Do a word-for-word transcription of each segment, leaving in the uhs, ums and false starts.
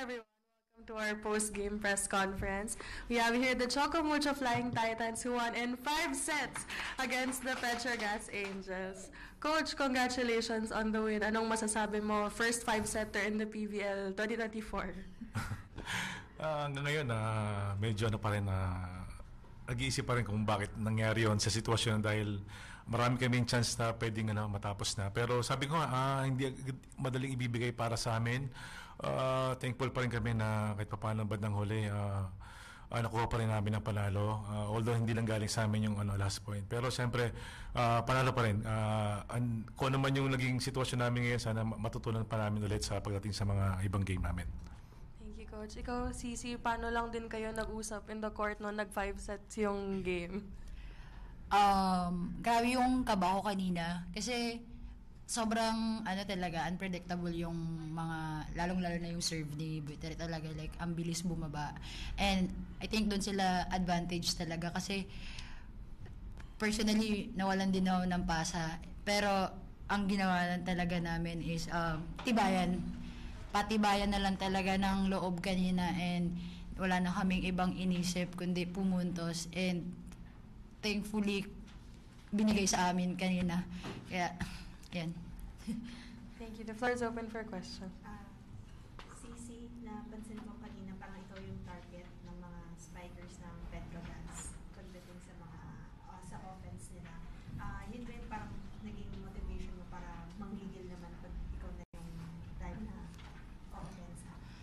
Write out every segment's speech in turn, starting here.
everyone. Welcome to our post-game press conference. We have here the Choco Mucho Flying Titans who won in five sets against the Petrogas Angels. Coach, congratulations on the win. Anong masasabi mo? First five-setter in the P V L twenty twenty-four. uh, ngayon, uh, medyo ano pa rin na uh, nag-iisip pa rin kung bakit nangyari yon sa sitwasyon dahil marami kaming chance na pwedeng ano, matapos na. Pero sabi ko nga, uh, hindi madaling ibibigay para sa amin. Uh, thankful pa rin kami na kahit pa paano bandang huli, uh, uh, nakuha pa rin namin ang panalo. Uh, although hindi lang galing sa amin yung ano, last point. Pero siyempre, uh, panalo pa rin. Uh, an, kung ano man yung naging sitwasyon namin ngayon, sana matutunan pa namin ulit sa pagdating sa mga ibang game namin. Thank you, Coach. Ikaw, Cici, paano lang din kayo nag-usap in the court no nag-five sets yung game? Um, grabe yung kaba ko kanina. Kasi sobrang ano talaga unpredictable yung mga lalong-lalo na yung serve ni Buiteri talaga, like ang bilis bumaba, and I think doon sila advantage talaga kasi personally nawalan din ako ng pasa, pero ang ginawa lang talaga namin is um, tibayan patibayan na lang talaga ng loob kanina, and wala na kaming ibang inisip kundi pumuntos, and thankfully binigay sa amin kanina, kaya yan. Thank you. The floor is open for a question. Uh, Cici, napansin mo kanina parang ikaw yung target ng mga spikers ng Petrogas pagdating sa mga uh, sa offense nila. Uh, yun ba yung parang naging motivation mo para manggigil naman pag ikaw na yung time na offense?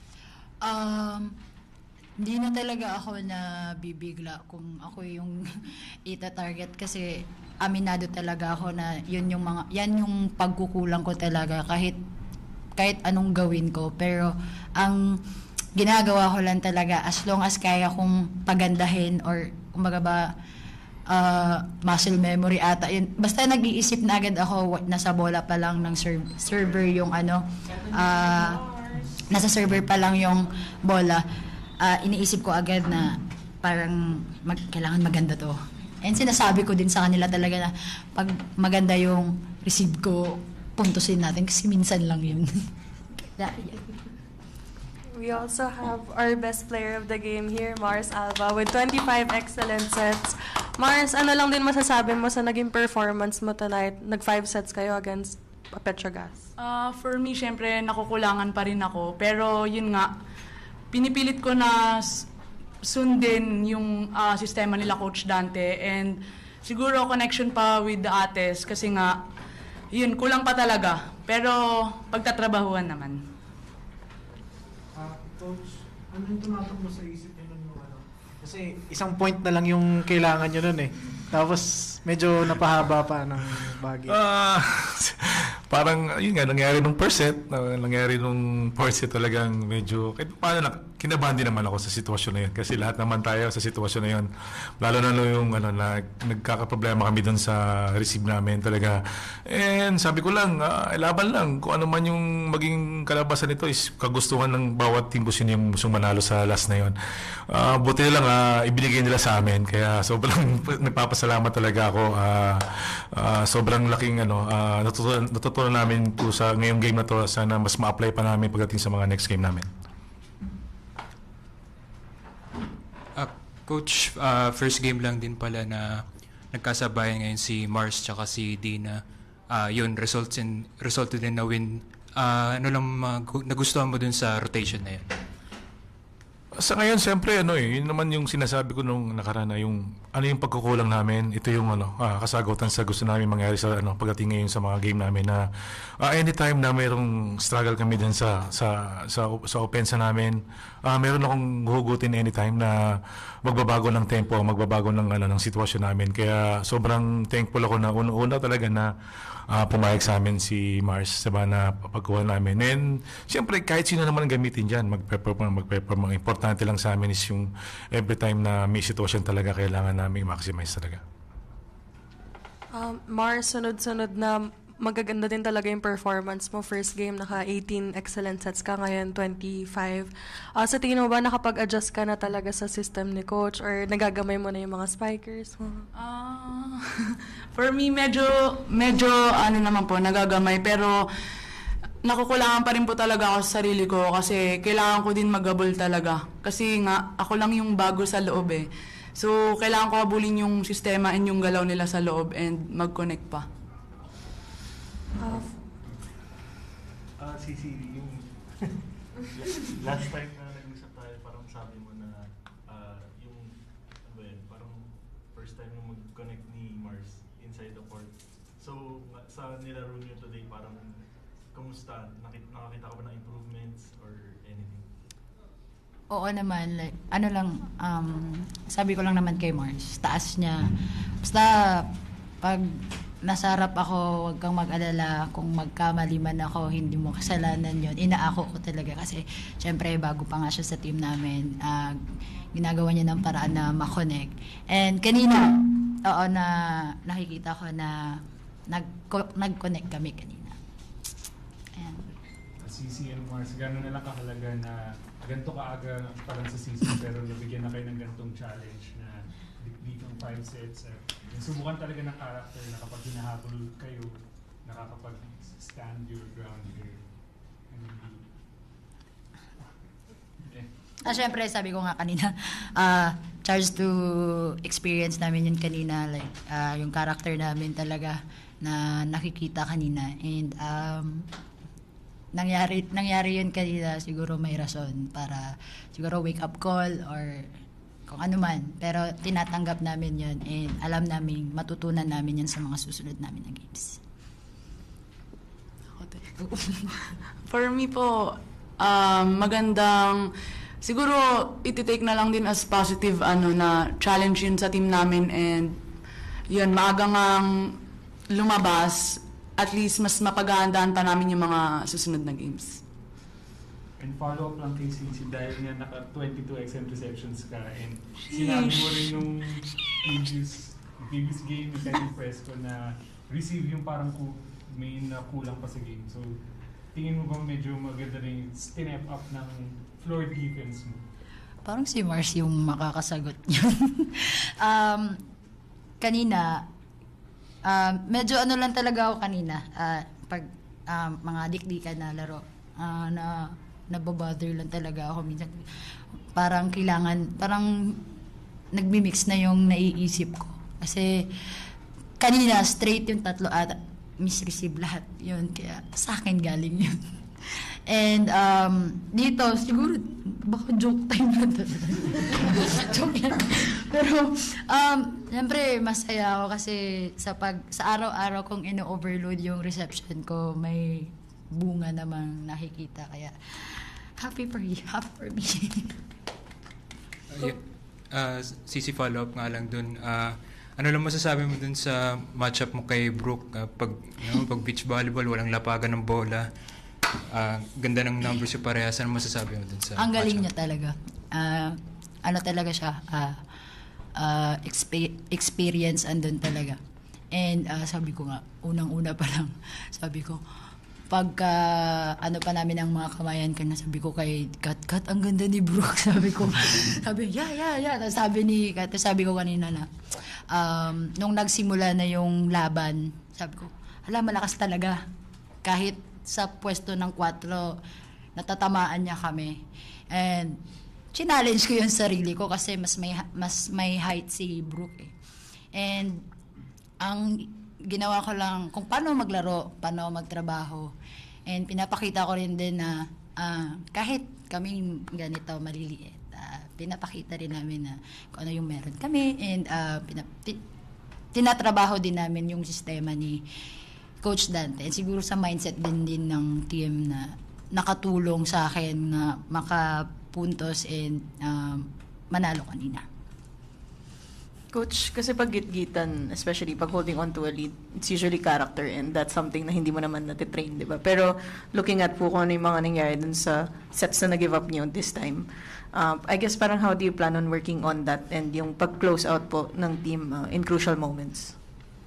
Um, hindi na talaga ako na bibigla kung ako yung ita-target kasi aminado talaga ako na yun yung mga yan yung pagkukulang ko talaga kahit kahit anong gawin ko, pero ang ginagawa ko lang talaga as long as kaya kong pagandahin or kumbaga ba uh, muscle memory ata yun, basta nag-iisip na agad ako nasa bola pa lang ng serv- server yung ano uh, nasa server pa lang yung bola, uh, iniisip ko agad na parang mag, kailangan maganda to. And sinasabi ko din sa kanila talaga na pag maganda yung receive ko, puntusin natin kasi minsan lang yun. We also have our best player of the game here, Mars Alba, with twenty-five excellent sets. Mars, ano lang din masasabi mo sa naging performance mo tonight? Nag-five sets kayo against Petrogas. Uh, for me, syempre, nakukulangan pa rin ako. Pero yun nga, pinipilit ko na sundin yung uh, sistema nila Coach Dante, and siguro connection pa with the ates kasi nga yun, kulang pa talaga, pero pagtatrabahuan naman. Uh, Coach, ano yung tumatak mo sa isip nyo nun yung ano? Kasi isang point na lang yung kailangan nyo nun eh, tapos medyo napahaba pa ng bagay. Uh, parang, yun nga, nangyari nung first set, nangyari nung fourth set talagang medyo, kahit paano na, kinabahan din naman ako sa sitwasyon na yun. Kasi lahat naman tayo sa sitwasyon na yun. Lalo na yung, ano, na, nagkakaproblema kami doon sa receive namin talaga. And sabi ko lang, uh, laban lang. Kung ano man yung maging kalabasan nito is kagustuhan ng bawat team kung sino yung gustong manalo sa last na yun. Uh, buti na lang, uh, ibinigay nila sa amin. Kaya sobrang nagpapasalamat talaga ako. Uh, uh, sobrang laking, ano, uh, natutunan, natutunan namin po sa ngayong game na to. Sana mas ma-apply pa namin pagdating sa mga next game namin. Coach, uh, first game lang din pala na nagkasabayan ngayon si Mars tsaka si Dina. Uh, yun, results in, resulted in na win. Uh, ano lang mag- nagustuhan mo dun sa rotation na yun? Sa ngayon, siyempre, ano eh, yun naman yung sinasabi ko nung nakaraan na yung, ano yung pagkukulang namin, ito yung ano, ah, kasagutan sa gusto namin mangyari sa ano, pagdating ngayon sa mga game namin na uh, anytime na mayroong struggle kami din sa, sa, sa, sa opensa namin, uh, meron akong huhugutin anytime na magbabago ng tempo, magbabago ng, ano, ng sitwasyon namin. Kaya sobrang thankful ako na una-una talaga na uh, pumayag sa amin si Mars sa na pagkuha namin. And siyempre, kahit sino naman ang gamitin dyan, mag-perform, mag-perform. Ang importante lang sa amin is yung every time na may sitwasyon talaga, kailangan namin maximize talaga. Um, Mars, sunod-sunod na magaganda din talaga yung performance mo. First game, naka eighteen excellent sets ka, ngayon twenty-five. Uh, sa tingin mo ba nakapag-adjust ka na talaga sa system ni Coach or nagagamay mo na yung mga spikers mo? Uh, for me, medyo, medyo ano naman po, nagagamay. Pero nakukulangan pa rin po talaga ako sa sarili ko kasi kailangan ko din mag-abol talaga. Kasi nga, ako lang yung bago sa loob eh. So, kailangan ko habulin yung sistema and yung galaw nila sa loob and mag-connect pa. Uh, Ah, si si yung last time na nag-usap tayo, parang sabi mo na ah, yung ano ba yun, parang first time mo mag-connect ni Mars inside the court. So, ma- sa nilaro niyo today, parang kumusta? Nakit nakakita ka ba ng improvements or anything? Oo naman, like, ano lang, um, sabi ko lang naman kay Mars, taas niya. Basta, pag nasa harap ako, huwag kang mag-alala kung magkamali man ako, hindi mo kasalanan yon. Inaako ko talaga kasi, syempre, bago pa nga siya sa team namin, uh, ginagawa niya ng paraan na makonect. And kanina, oo, na nakikita ko na nag nag-connect kami kanina. Ayan. C C and Mars, gano'n na lang kahalaga na ganito kaaga pa lang sa season pero nabigyan na kayo ng ganitong challenge na ditong five sets. Uh, subukan talaga ng character na kapag hinahabol kayo, nakakapag-stand your ground here. And, eh. Ah, syempre, sabi ko nga kanina, uh, charge to experience namin yun kanina, like, uh, yung character namin talaga na nakikita kanina. And, um, nangyari nangyari yun kanina, siguro may rason para siguro wake up call or kung ano man, pero tinatanggap namin yun and alam namin matutunan namin yan sa mga susunod namin na games. For me po, um, magandang siguro iti-take na lang din as positive ano na challenge yun sa team namin and yun maagang ang lumabas, at least mas mapaghahandaan pa namin yung mga susunod na games. And follow up lang kay Cici dahil nga naka twenty-two X M receptions ka and sinabi mo rin nung previous, previous game ni Kenny Fresco na receive yung parang ku, may nakulang pa sa game. So, tingin mo ba medyo maganda rin step up ng floor defense mo? Parang si Mars yung makakasagot yun. um, kanina, uh, medyo ano lang talaga ako kanina, uh, pag uh, mga dikdikan na laro, uh, na nababother lang talaga ako minsan. Parang kailangan, parang nagmi-mix na yung naiisip ko. Kasi kanina, straight yung tatlo at misreceive lahat yun. Kaya sa akin galing yun. And um, dito, siguro, baka joke time na talaga. Joke lang. Pero, um, siyempre, masaya ako kasi sa, pag, sa araw-araw kong ino-overload yung reception ko, may bunga namang nakikita. Kaya, happy for you, happy for me. Uh, yeah. uh, Cici, follow-up nga lang dun. Uh, ano lang masasabi mo dun sa matchup mo kay Brooke? Uh, pag, you know, pag beach volleyball, walang lapagan ng bola. Uh, ganda ng numbers yung parehas. Ano masasabi mo dun sa Ang galing matchup? niya talaga. Uh, ano talaga siya, uh, uh, expe- experience andun talaga. And uh, sabi ko nga, unang-una pa lang, sabi ko, pagka ano pa namin ang mga kamayan ka na, sabi ko kay Kat, Kat, ang ganda ni Brooke. Sabi ko, sabi, yeah, yeah, yeah. Tapos sabi ni Kat, sabi ko kanina na, um, nung nagsimula na yung laban, sabi ko, hala, malakas talaga. Kahit sa pwesto ng kwatro, natatamaan niya kami. And, challenge ko yung sarili ko kasi mas may, mas may height si Brooke eh. And, ang ginawa ko lang kung paano maglaro, paano magtrabaho. And pinapakita ko rin din na uh, kahit kaming ganito maliliit, uh, pinapakita rin namin na kung ano yung meron kami. And uh, pinap- t- tinatrabaho din namin yung sistema ni Coach Dante. And siguro sa mindset din din ng team na nakatulong sa akin na makapuntos and uh, manalo kanina. Coach, kasi pag gitgitan, especially pag holding on to a lead, it's usually character and that's something na hindi mo naman natitrain, di ba? Pero looking at po kung ano yung mga nangyari dun sa sets na nag-give up niyo this time, uh, I guess parang how do you plan on working on that and yung pag-close out po ng team uh, in crucial moments?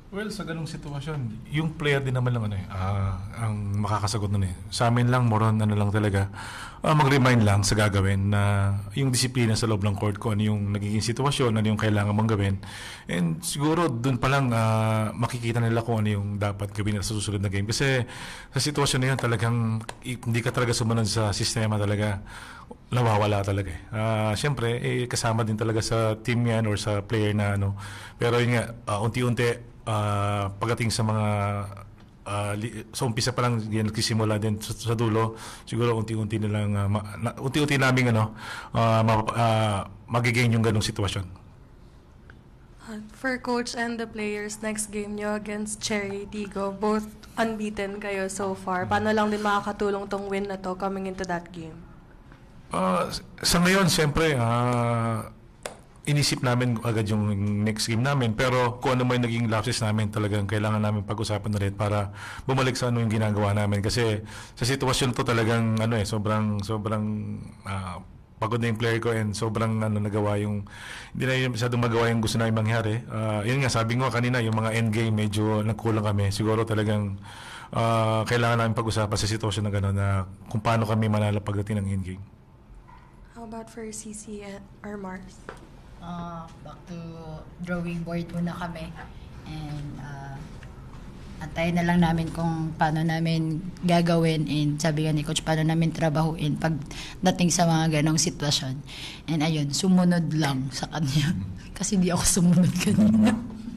Well, sa ganung sitwasyon, yung player din naman lang ano eh, ah, ang makakasagot nun eh. Sa amin lang, moron ano lang talaga, ah, mag-remind lang sa gagawin na yung disiplina sa loob ng court ko, ano yung nagiging sitwasyon, ano yung kailangan mong gawin. And siguro dun pa lang ah, makikita nila kung ano yung dapat gawin sa susunod na game. Kasi sa sitwasyon na yun, talagang i- hindi ka talaga sumunod sa sistema talaga. Nawawala talaga eh. Ah, Siyempre, eh, kasama din talaga sa team yan or sa player na ano. Pero yun nga, ah, unti-unti, ah, pagdating sa mga ah, li- sa umpisa pa lang yan nagsisimula din sa, sa dulo, siguro unti-unti nilang ah, ma- na, unti-unti naming ano uh, ma- ah, magigain yung ganong sitwasyon. Uh, For coach and the players, next game nyo against Cherry Tigo, both unbeaten kayo so far. Paano lang din makakatulong tong win na to coming into that game? Ah, sa ngayon, siyempre, ah, inisip namin agad yung next game namin. Pero kung ano may naging lapses namin, talagang kailangan namin pag-usapan ulit para bumalik sa ano yung ginagawa namin. Kasi sa sitwasyon to talagang ano eh, sobrang, sobrang ah, pagod na yung player ko and sobrang ano nagawa yung, hindi na yung masyadong magawa yung gusto namin mangyari. Ah, yun nga, sabi ko kanina, yung mga endgame medyo nagkulang kami. Siguro talagang ah, kailangan namin pag-usapan sa sitwasyon na gano'n na kung paano kami manalo pagdating ng endgame. How about for C C and- or Mars? Ah, back to drawing board muna kami. And uh, antayin na lang namin kung paano namin gagawin and sabi nga ni Coach, paano namin trabahuin pag dating sa mga ganong sitwasyon. And ayun, sumunod lang sa kanya. Kasi di ako sumunod kanina.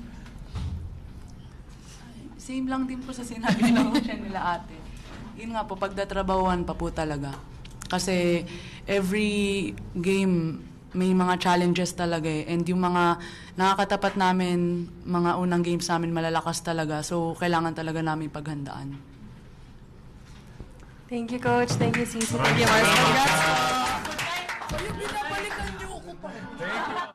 Same lang din po sa sinabi nila coach and nila ate. Yun nga po, pagdatrabahuan pa po talaga. Kasi every game may mga challenges talaga eh. And yung mga nakakatapat namin, mga unang games namin malalakas talaga. So, kailangan talaga namin paghandaan. Thank you, Coach. Thank you, C C. Thank you, Mars. Congrats. Thank you.